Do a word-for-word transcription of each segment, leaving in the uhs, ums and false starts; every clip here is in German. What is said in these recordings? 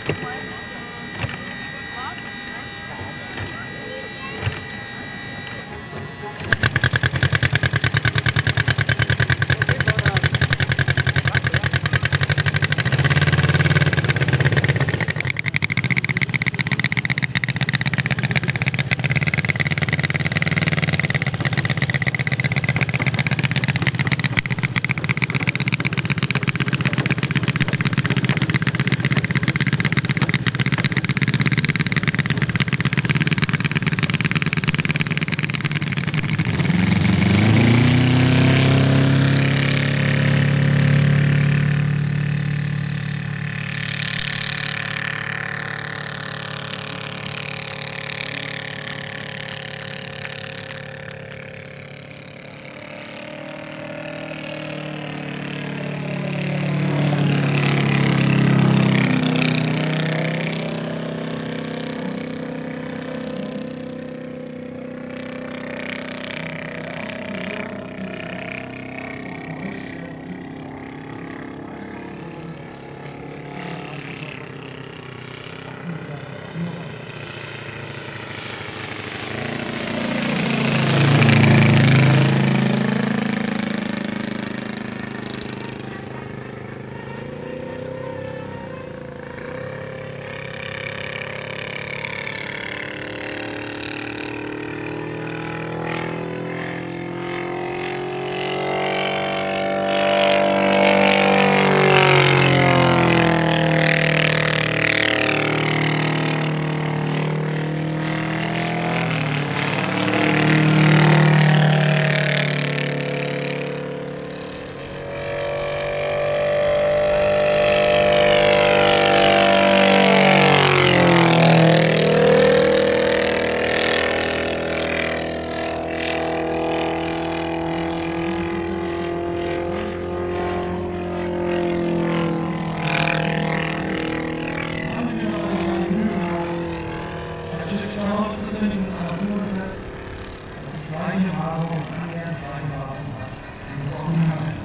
herauszufinden, was Natur hat, dass es gleiche Maße und annähernd gleiche Maße hat, wie das Unheil.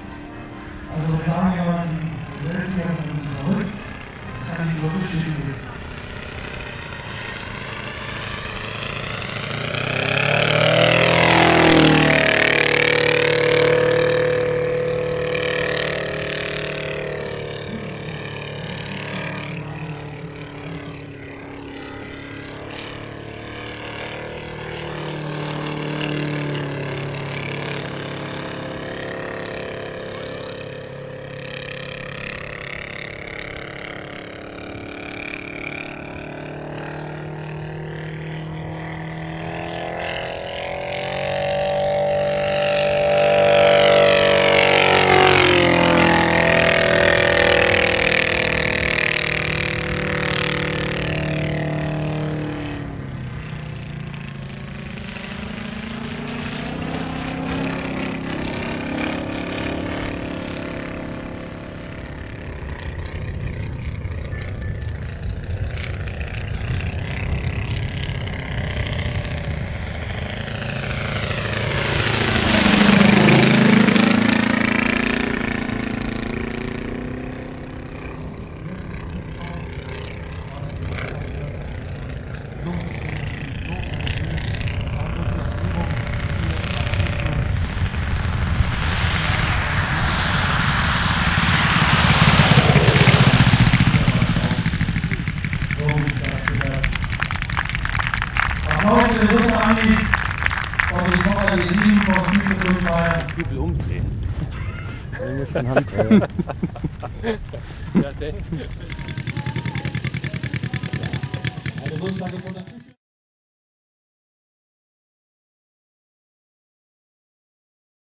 Also wir sagen ja mal, die Weltflieger sind nicht verrückt, das kann ich nur bestätigen. Applaus für den Luther-Andi und die Tochter die sieben von Vize-Bundmeier. Kübel umdrehen. Mit der Hand. Ja, denk. Eine Durchsage von der Küche.